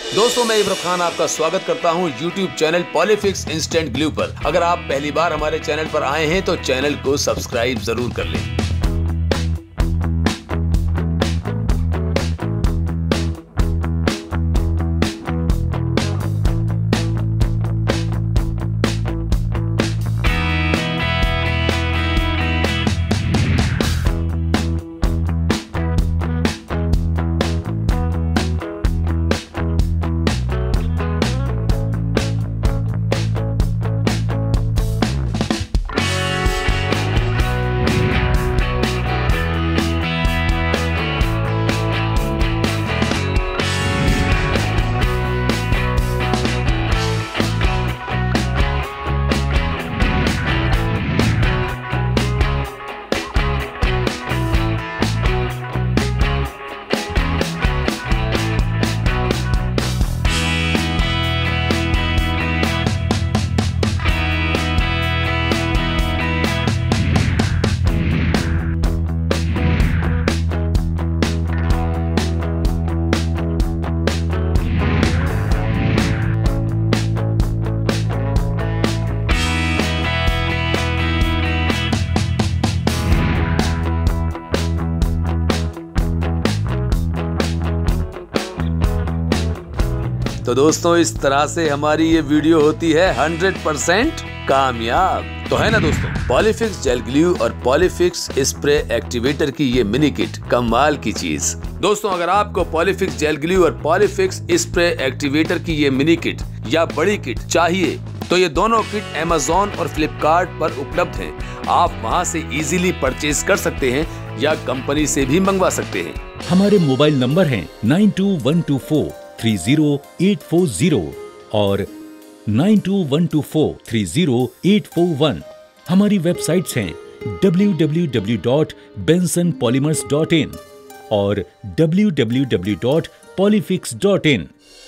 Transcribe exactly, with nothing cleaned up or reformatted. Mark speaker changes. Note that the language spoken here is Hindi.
Speaker 1: दोस्तों, मैं इब्राहिम खान आपका स्वागत करता हूं YouTube channel Polyfix instant glue पर। अगर आप पहली बार हमारे चैनल पर आए हैं तो चैनल को सब्सक्राइब जरूर कर लें। तो दोस्तों, इस तरह से हमारी ये वीडियो होती है हंड्रेड परसेंट कामयाब। तो है ना दोस्तों, पॉलीफिक्स जेल ग्लू और पॉलीफिक्स स्प्रे एक्टिवेटर की ये मिनी किट कमाल की चीज। दोस्तों, अगर आपको पॉलीफिक्स जेल ग्लू और पॉलीफिक्स स्प्रे एक्टिवेटर की ये मिनी किट या बड़ी किट चाहिए तो ये दोनों किट अमेज़न और फ्लिपकार्ट पर उपलब्ध हैं। आप वहां से इजीली परचेज कर सकते हैं या कंपनी से भी मंगवा सकते हैं।
Speaker 2: हमारे मोबाइल नंबर हैं nine two one two four three zero eight four zero और nine two one two four three zero eight four one. हमारी वेबसाइट्स हैं W W W dot Benson polymers dot in और W W W dot Polyfix dot इन।